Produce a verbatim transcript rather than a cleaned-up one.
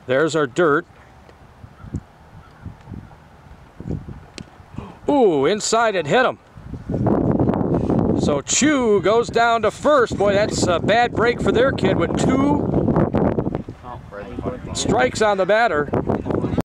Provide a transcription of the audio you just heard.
There's our dirt. Ooh, inside it hit him. So Chu goes down to first. Boy, that's a bad break for their kid with two strikes on the batter.